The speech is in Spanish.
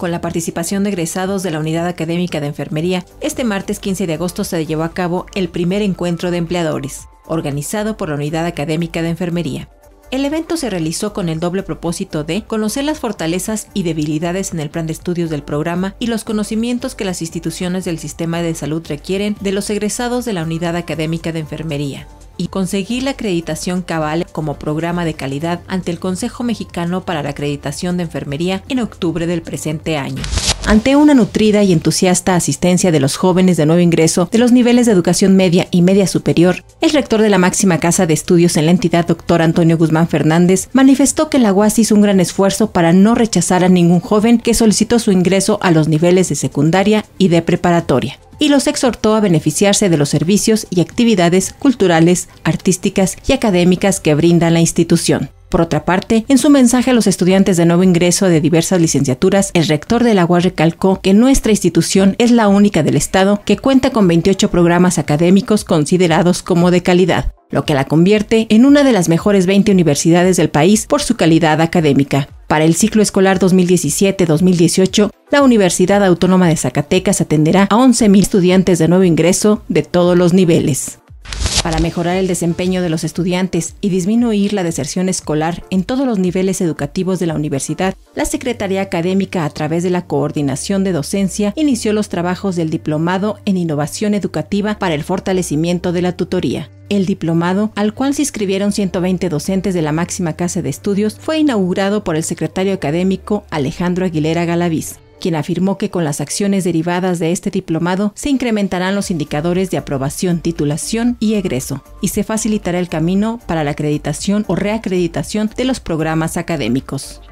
con la participación de egresados de la Unidad Académica de Enfermería, este martes 15 de agosto se llevó a cabo el primer encuentro de empleadores, organizado por la Unidad Académica de Enfermería. El evento se realizó con el doble propósito de conocer las fortalezas y debilidades en el plan de estudios del programa y los conocimientos que las instituciones del sistema de salud requieren de los egresados de la Unidad Académica de Enfermería, y conseguir la acreditación cabal como programa de calidad ante el Consejo Mexicano para la Acreditación de Enfermería en octubre del presente año. Ante una nutrida y entusiasta asistencia de los jóvenes de nuevo ingreso de los niveles de educación media y media superior, el rector de la máxima casa de estudios en la entidad, doctor Antonio Guzmán Fernández, manifestó que la UAS hizo un gran esfuerzo para no rechazar a ningún joven que solicitó su ingreso a los niveles de secundaria y de preparatoria, y los exhortó a beneficiarse de los servicios y actividades culturales, artísticas y académicas que brinda la institución. Por otra parte, en su mensaje a los estudiantes de nuevo ingreso de diversas licenciaturas, el rector de la UAS recalcó que nuestra institución es la única del estado que cuenta con 28 programas académicos considerados como de calidad, lo que la convierte en una de las mejores 20 universidades del país por su calidad académica. Para el ciclo escolar 2017-2018, la Universidad Autónoma de Zacatecas atenderá a 11,000 estudiantes de nuevo ingreso de todos los niveles. Para mejorar el desempeño de los estudiantes y disminuir la deserción escolar en todos los niveles educativos de la universidad, la Secretaría Académica, a través de la Coordinación de Docencia, inició los trabajos del Diplomado en Innovación Educativa para el fortalecimiento de la tutoría. El diplomado, al cual se inscribieron 120 docentes de la máxima casa de estudios, fue inaugurado por el secretario académico Alejandro Aguilera Galaviz, quien afirmó que con las acciones derivadas de este diplomado se incrementarán los indicadores de aprobación, titulación y egreso, y se facilitará el camino para la acreditación o reacreditación de los programas académicos.